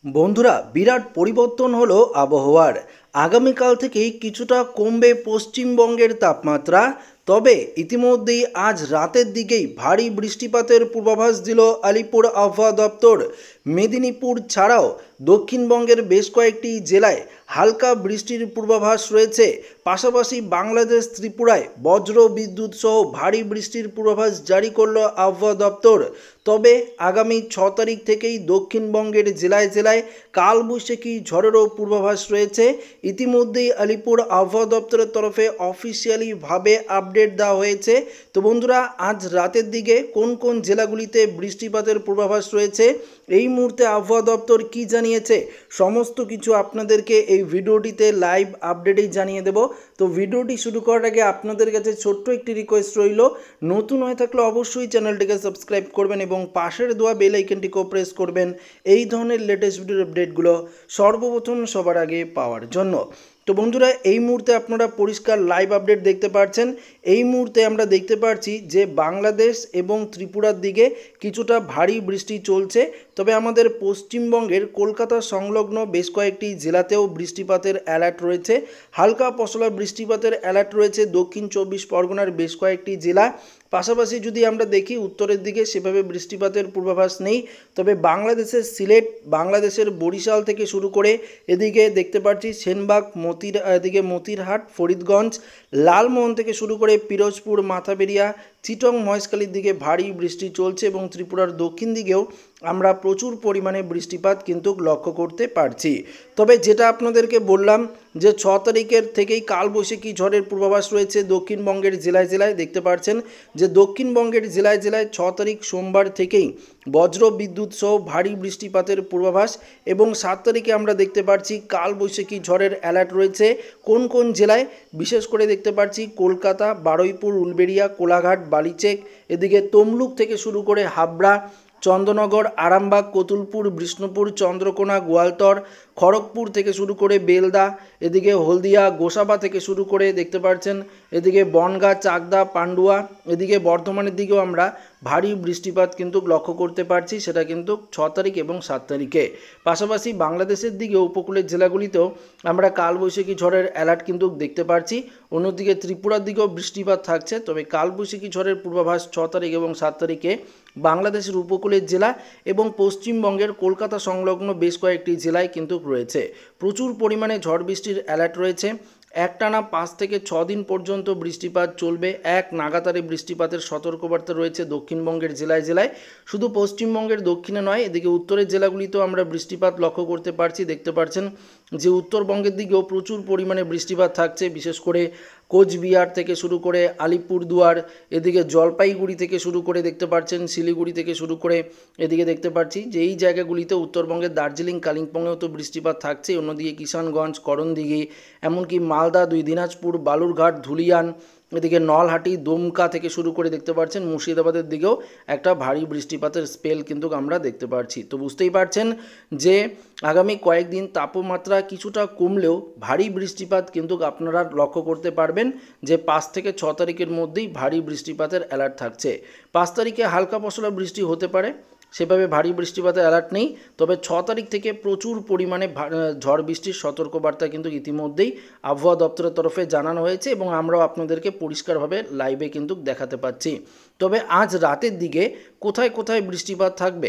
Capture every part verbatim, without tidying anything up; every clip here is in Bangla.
বন্ধুরা, বিরাট পরিবর্তন হলো আবহাওয়ার। আগামীকাল থেকেই কিছুটা কমবে পশ্চিমবঙ্গের তাপমাত্রা। তবে ইতিমধ্যেই আজ রাতের দিকেই ভারী বৃষ্টিপাতের পূর্বাভাস দিল আলিপুর আবহাওয়া দপ্তর। মেদিনীপুর ছাড়াও দক্ষিণবঙ্গের বেশ কয়েকটি জেলায় হালকা বৃষ্টির পূর্বাভাস রয়েছে। পাশাপাশি বাংলাদেশ ত্রিপুরায় বজ্র বিদ্যুৎ সহ ভারী বৃষ্টির পূর্বাভাস জারি করল আবহাওয়া দপ্তর। তবে আগামী ছ তারিখ থেকেই দক্ষিণবঙ্গের জেলায় জেলায় কালবৈশাখী ঝড়েরও পূর্বাভাস রয়েছে। ইতিমধ্যেই আলিপুর আবহাওয়া দপ্তরের তরফে অফিসিয়ালিভাবে আপডেট দেওয়া হয়েছে। তো বন্ধুরা, আজ রাতের দিকে কোন কোন জেলাগুলিতে বৃষ্টিপাতের পূর্বাভাস রয়েছে, এই মুহূর্তে আবহাওয়া দপ্তর কি জানিয়েছে, সমস্ত কিছু আপনাদেরকে এই ভিডিওটিতে লাইভ আপডেটেই জানিয়ে দেব। তো ভিডিওটি শুরু করার আগে আপনাদের কাছে ছোট্ট একটি রিকোয়েস্ট রইল, নতুন হয়ে থাকলে অবশ্যই চ্যানেলটিকে সাবস্ক্রাইব করবেন এবং পাশের দেওয়া বেল আইকনটিকেও প্রেস করবেন এই ধরনের লেটেস্ট ভিডিওর আপডেটগুলো সর্বপ্রথম সবার আগে পাওয়ার জন্য। তো বন্ধুরা, এই মুহূর্তে আপনারা পরিষ্কার লাইভ আপডেট দেখতে পাচ্ছেন। এই মুহূর্তে আমরা দেখতে পাচ্ছি যে বাংলাদেশ এবং ত্রিপুরার দিকে কিছুটা ভারী বৃষ্টি চলছে। তবে আমাদের পশ্চিমবঙ্গের কলকাতা সংলগ্ন বেশ কয়েকটি জেলাতেও বৃষ্টিপাতের অ্যালার্ট রয়েছে। হালকা পশলা বৃষ্টিপাতের অ্যালার্ট রয়েছে দক্ষিণ চব্বিশ পরগনার বেশ কয়েকটি জেলা। পাশাপাশি যদি আমরা দেখি উত্তরের দিকে সেভাবে বৃষ্টিপাতের পূর্বাভাস নেই। তবে বাংলাদেশের সিলেট, বাংলাদেশের বরিশাল থেকে শুরু করে এদিকে দেখতে পাচ্ছি সেনবাগ, মতির এদিকে মতিরহাট, ফরিদগঞ্জ, লালমোহন থেকে শুরু করে পিরোজপুর, মাথাবেরিয়া, চিটং, মহেশখালীর দিকে ভারী বৃষ্টি চলছে এবং ত্রিপুরার দক্ষিণ দিকেও আমরা প্রচুর পরিমাণে বৃষ্টিপাত কিন্তু লক্ষ্য করতে পারছি। তবে যেটা আপনাদেরকে বললাম যে ছ তারিখের থেকেই কালবৈশাখী ঝড়ের পূর্বাভাস রয়েছে দক্ষিণবঙ্গের জেলায় জেলায়। দেখতে পাচ্ছেন যে দক্ষিণবঙ্গের জেলায় জেলায় ছ তারিখ সোমবার থেকেই বজ্র বিদ্যুৎ সহ ভারী বৃষ্টিপাতের পূর্বাভাস এবং সাত তারিখে আমরা দেখতে পাচ্ছি কালবৈশাখী ঝড়ের অ্যালার্ট রয়েছে কোন কোন জেলায়। বিশেষ করে দেখতে পাচ্ছি কলকাতা, বারুইপুর, উলবেড়িয়া, কোলাঘাট, বালিচক, এদিকে তমলুক থেকে শুরু করে হাবড়া, চন্দ্রনগর, আরামবাগ, কতুলপুর, বিষ্ণুপুর, চন্দ্রকোনা, গোয়ালতর, খড়গপুর থেকে শুরু করে বেলদা, এদিকে হলদিয়া, গোসাবা থেকে শুরু করে দেখতে পাচ্ছেন এদিকে বনগাঁ, চাকদা, পান্ডুয়া, এদিকে বর্ধমানের দিকেও আমরা ভারী বৃষ্টিপাত কিন্তু লক্ষ্য করতে পারছি, সেটা কিন্তু ছ তারিখ এবং সাত তারিখে। পাশাপাশি বাংলাদেশের দিকে উপকূলের জেলাগুলিতেও আমরা কালবৈশাখী ঝড়ের অ্যালার্ট কিন্তু দেখতে পাচ্ছি। অন্যদিকে ত্রিপুরার দিকেও বৃষ্টিপাত থাকছে। তবে কালবৈশাখী ঝড়ের পূর্বাভাস ছ তারিখ এবং সাত তারিখে বাংলাদেশের উপকূলের জেলা এবং পশ্চিমবঙ্গের কলকাতা সংলগ্ন বেশ কয়েকটি জেলায় কিন্তু রয়েছে। প্রচুর পরিমাণে ঝড় বৃষ্টির অ্যালার্ট রয়েছে। একটানা পাঁচ থেকে ছ দিন পর্যন্ত বৃষ্টিপাত চলবে। এক নাগাতারে বৃষ্টিপাতের সতর্কবার্তা রয়েছে দক্ষিণবঙ্গের জেলায় জেলায়। শুধু পশ্চিমবঙ্গের দক্ষিণে নয়, এদিকে উত্তরের জেলাগুলিতেও আমরা বৃষ্টিপাত লক্ষ্য করতে পারছি। দেখতে পাচ্ছেন যে উত্তরবঙ্গের দিকেও প্রচুর পরিমাণে বৃষ্টিপাত থাকছে। বিশেষ করে কোচবিহার থেকে শুরু করে আলিপুরদুয়ার, এদিকে জলপাইগুড়ি থেকে শুরু করে দেখতে পাচ্ছেন শিলিগুড়ি থেকে শুরু করে এদিকে দেখতে পাচ্ছি যে এই জায়গাগুলিতে উত্তরবঙ্গের দার্জিলিং, কালিম্পংয়েও তো বৃষ্টিপাত থাকছে। অন্যদিকে কিষানগঞ্জ, করণদিঘি, এমনকি মালদা, দুই দিনাজপুর, বালুরঘাট, ধুলিয়ান, এদিকে নলহাটি, দুমকা থেকে শুরু করে দেখতে পাচ্ছেন মুর্শিদাবাদের দিকেও একটা ভারী বৃষ্টিপাতের স্পেল কিন্তু আমরা দেখতে পাচ্ছি। তো বুঝতেই পারছেন যে আগামী কয়েকদিন তাপমাত্রা কিছুটা কমলেও ভারী বৃষ্টিপাত কিন্তু আপনারা লক্ষ্য করতে পারবেন যে পাঁচ থেকে ছ তারিখের মধ্যেই ভারী বৃষ্টিপাতের অ্যালার্ট থাকছে। পাঁচ তারিখে হালকা পশলা বৃষ্টি হতে পারে, সেভাবে ভারী বৃষ্টিপাতের অ্যালার্ট নেই। তবে ছ তারিখ থেকে প্রচুর পরিমাণে ঝড় বৃষ্টির সতর্কবার্তা কিন্তু ইতিমধ্যেই আবহাওয়া দপ্তরের তরফে জানানো হয়েছে এবং আমরাও আপনাদেরকে পরিষ্কারভাবে লাইভে কিন্তু দেখাতে পাচ্ছি। তবে আজ রাতের দিকে কোথায় কোথায় বৃষ্টিপাত থাকবে,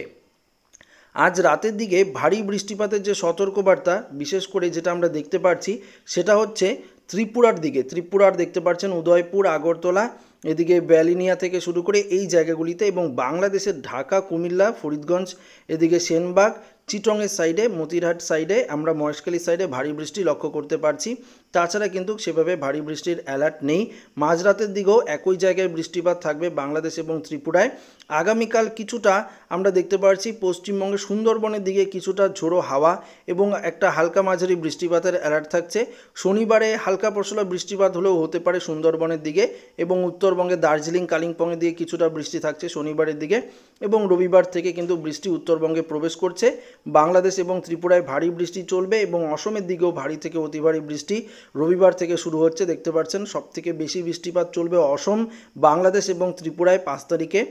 আজ রাতের দিকে ভারী বৃষ্টিপাতের যে সতর্কবার্তা বিশেষ করে যেটা আমরা দেখতে পাচ্ছি সেটা হচ্ছে ত্রিপুরার দিকে। ত্রিপুরার দেখতে পাচ্ছেন উদয়পুর, আগরতলা, এদিকে ব্যালিনিয়া থেকে শুরু করে এই জায়গাগুলিতে এবং বাংলাদেশের ঢাকা, কুমিল্লা, ফরিদগঞ্জ, এদিকে সেনবাগ, চিটংয়ের সাইডে, মতিরহাট সাইডে, আমরা মহেশখালী সাইডে ভারী বৃষ্টি লক্ষ্য করতে পারছি। তাছাড়া কিন্তু সেভাবে ভারী বৃষ্টির অ্যালার্ট নেই। মাঝরাতের দিকেও একই জায়গায় বৃষ্টিপাত থাকবে বাংলাদেশ এবং ত্রিপুরায়। আগামীকাল কিছুটা আমরা দেখতে পাচ্ছি পশ্চিমবঙ্গের সুন্দরবনের দিকে কিছুটা ঝোড়ো হাওয়া এবং একটা হালকা মাঝারি বৃষ্টিপাতের অ্যালার্ট থাকছে। শনিবারে হালকা পশলা বৃষ্টিপাত হলেও হতে পারে সুন্দরবনের দিকে এবং উত্তরবঙ্গে দার্জিলিং, কালিম্পংয়ের দিকে কিছুটা বৃষ্টি থাকছে শনিবারের দিকে এবং রবিবার থেকে কিন্তু বৃষ্টি উত্তরবঙ্গে প্রবেশ করছে। বাংলাদেশ এবং ত্রিপুরায় ভারী বৃষ্টি চলবে এবং অসমের দিকেও ভারী থেকে অতি ভারী বৃষ্টি রবিবার থেকে শুরু হচ্ছে। দেখতে পাচ্ছেন সবথেকে বেশি বৃষ্টিপাত চলবে অসম, বাংলাদেশ এবং ত্রিপুরায় পাঁচ তারিখে এবং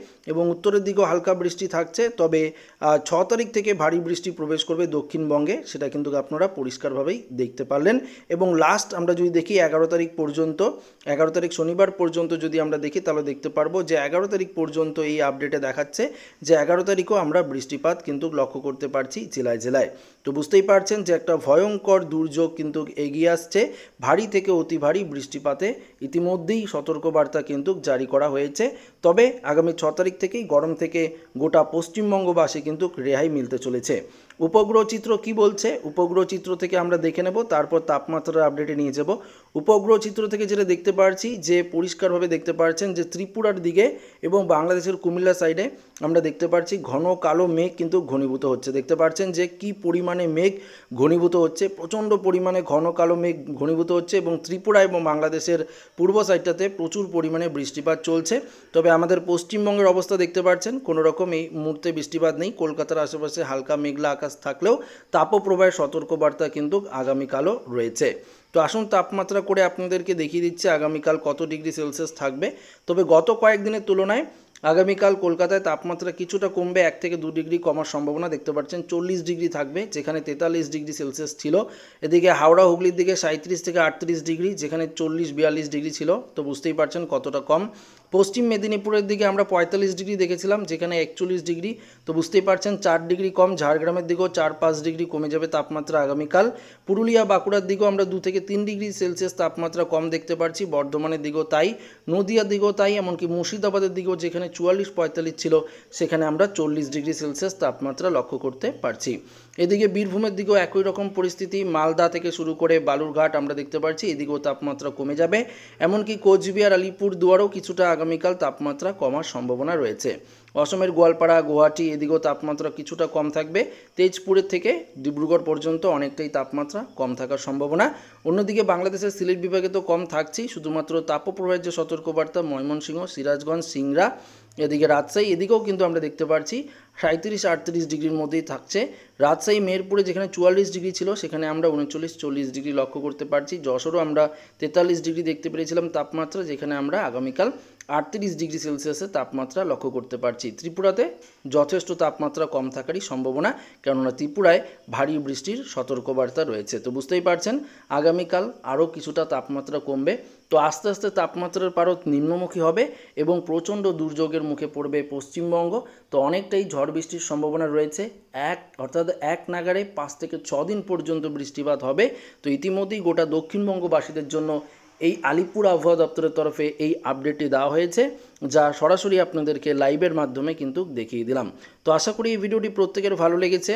উত্তরের দিকেও হালকা বৃষ্টি থাকছে। তবে ছ তারিখ থেকে ভারী বৃষ্টি প্রবেশ করবে দক্ষিণবঙ্গে, সেটা কিন্তু আপনারা পরিষ্কারভাবেই দেখতে পারলেন। এবং লাস্ট আমরা যদি দেখি এগারো তারিখ পর্যন্ত, এগারো তারিখ শনিবার পর্যন্ত যদি আমরা দেখি তাহলে দেখতে পারবো যে এগারো তারিখ পর্যন্ত এই আপডেটে দেখাচ্ছে যে এগারো তারিখও আমরা বৃষ্টিপাত কিন্তু লক্ষ্য করতে পারছি জেলায় জেলায়। তো বুঝতেই পারছেন যে একটা ভয়ঙ্কর দুর্যোগ কিন্তু এগিয়ে আসছে। ভারী থেকে অতি ভারী বৃষ্টিপাতে ইতিমধ্যেই সতর্কবার্তা কিন্তু জারি করা হয়েছে। তবে আগামী ছ তারিখ থেকেই গরম থেকে গোটা পশ্চিমবঙ্গবাসী কিন্তু রেহাই মিলতে চলেছে। উপগ্রহ চিত্র কি বলছে, উপগ্রহ চিত্র থেকে আমরা দেখে নেব, তারপর তাপমাত্রার আপডেটে নিয়ে যাব। উপগ্রহ চিত্র থেকে যেটা দেখতে পাচ্ছি যে পরিষ্কারভাবে দেখতে পাচ্ছেন যে ত্রিপুরার দিকে এবং বাংলাদেশের কুমিল্লা সাইডে আমরা দেখতে পাচ্ছি ঘন কালো মেঘ কিন্তু ঘনীভূত হচ্ছে। দেখতে পাচ্ছেন যে কি পরিমাণে মেঘ ঘনীভূত হচ্ছে, প্রচণ্ড পরিমাণে ঘন কালো মেঘ ঘনীভূত হচ্ছে এবং ত্রিপুরা এবং বাংলাদেশের পূর্ব সাইডটাতে প্রচুর পরিমাণে বৃষ্টিপাত চলছে। তবে আমাদের পশ্চিমবঙ্গের অবস্থা দেখতে পাচ্ছেন কোনো রকম এই মুহূর্তে বৃষ্টিপাত নেই। কলকাতার আশেপাশে হালকা মেঘলা আকাশ থাকলেও তাপপ্রবাহের সতর্কবার্তা কিন্তু আগামীকালও রয়েছে। তো আসুন তাপমাত্রা করে আপনাদেরকে দেখিয়ে দিচ্ছে আগামীকাল কত ডিগ্রি সেলসিয়াস থাকবে। তবে গত কয়েকদিনের তুলনায় আগামীকাল কলকাতায় তাপমাত্রা কিছুটা কমবে, এক থেকে দু ডিগ্রি কমার সম্ভাবনা দেখতে পাচ্ছেন। চল্লিশ ডিগ্রি থাকবে যেখানে তেতাল্লিশ ডিগ্রি সেলসিয়াস ছিল। এদিকে হাওড়া হুগলির দিকে সাঁত্রিশ থেকে আটত্রিশ ডিগ্রি, যেখানে চল্লিশ বিয়াল্লিশ ডিগ্রি ছিল। তো বুঝতেই পারছেন কতটা কম। পশ্চিম মেদিনীপুরের দিকে আমরা পঁয়তাল্লিশ ডিগ্রি দেখেছিলাম, যেখানে একচল্লিশ ডিগ্রি। তো বুঝতেই পারছেন চার ডিগ্রি কম। ঝাড়গ্রামের দিকেও চার পাঁচ ডিগ্রি কমে যাবে তাপমাত্রা আগামীকাল। পুরুলিয়া বাঁকুড়ার দিকেও আমরা দু থেকে তিন ডিগ্রি সেলসিয়াস তাপমাত্রা কম দেখতে পাচ্ছি। বর্ধমানের দিকেও তাই, নদিয়ার দিকেও তাই, এমনকি মুর্শিদাবাদের দিকেও যেখানে চুয়াল্লিশ পঁয়তাল্লিশ ছিল সেখানে আমরা চল্লিশ ডিগ্রি সেলসিয়াস তাপমাত্রা লক্ষ্য করতে পারছি। এদিকে বীরভূমের দিকেও একই রকম পরিস্থিতি। মালদা থেকে শুরু করে বালুরঘাট আমরা দেখতে পাচ্ছি এদিকেও তাপমাত্রা কমে যাবে। এমনকি কোচবিহার আলিপুর দুয়ারেও কিছুটা আগামীকাল তাপমাত্রা কমার সম্ভাবনা রয়েছে। অসমের গোয়ালপাড়া গুয়াহাটি এদিকেও তাপমাত্রা কিছুটা কম থাকবে। তেজপুরের থেকে ডিব্রুগড় পর্যন্ত অনেকটাই তাপমাত্রা কম থাকার সম্ভাবনা। অন্যদিকে বাংলাদেশের সিলেট বিভাগে তো কম থাকছেই, শুধুমাত্র তাপপ্রবাহের যে সতর্কবার্তা ময়মনসিংহ, সিরাজগঞ্জ, সিংড়া, এদিকে রাজশাহী এদিকেও কিন্তু আমরা দেখতে পাচ্ছি সাঁত্রিশ আটত্রিশ ডিগ্রির মধ্যেই থাকছে। রাজশাহী মেহেরপুরে যেখানে চুয়াল্লিশ ডিগ্রি ছিল সেখানে আমরা উনচল্লিশ চল্লিশ ডিগ্রি লক্ষ্য করতে পারছি। যশোরও আমরা তেতাল্লিশ ডিগ্রি দেখতে পেরেছিলাম তাপমাত্রা, যেখানে আমরা আগামীকাল আটত্রিশ ডিগ্রি সেলসিয়াসের তাপমাত্রা লক্ষ্য করতে পারছি। ত্রিপুরাতে যথেষ্ট তাপমাত্রা কম থাকারই সম্ভাবনা, কেননা ত্রিপুরায় ভারী বৃষ্টির সতর্কবার্তা রয়েছে। তো বুঝতেই পারছেন আগামীকাল আরও কিছুটা তাপমাত্রা কমবে। তো আস্তে আস্তে তাপমাত্রার পারদ নিম্নমুখী হবে এবং প্রচণ্ড দুর্যোগের মুখে পড়বে পশ্চিমবঙ্গ। তো অনেকটাই ঝড় বৃষ্টির সম্ভাবনা রয়েছে। এক অর্থাৎ এক নাগাড়ে পাঁচ থেকে ছ দিন পর্যন্ত বৃষ্টিপাত হবে। তো ইতিমধ্যেই গোটা দক্ষিণবঙ্গবাসীদের জন্য এই আলিপুর আবহাওয়া দপ্তরের তরফে এই আপডেটটি দেওয়া হয়েছে, যা সরাসরি আপনাদেরকে লাইভের মাধ্যমে কিন্তু দেখিয়ে দিলাম। তো আশা করি এই ভিডিওটি প্রত্যেকের ভালো লেগেছে।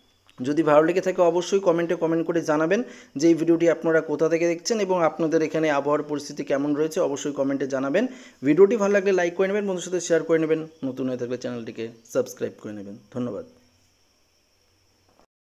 যদি ভালো লেগে থাকে অবশ্যই কমেন্টে কমেন্ট করে জানাবেন যে এই ভিডিওটি আপনারা কোথা থেকে দেখছেন এবং আপনাদের এখানে আবহাওয়ার পরিস্থিতি কেমন রয়েছে, অবশ্যই কমেন্টে জানাবেন। ভিডিওটি ভালো লাগলে লাইক করে নেবেন, বন্ধুদের সাথে শেয়ার করে নেবেন, নতুন হয়ে থাকলে চ্যানেলটিকে সাবস্ক্রাইব করে নেবেন। ধন্যবাদ।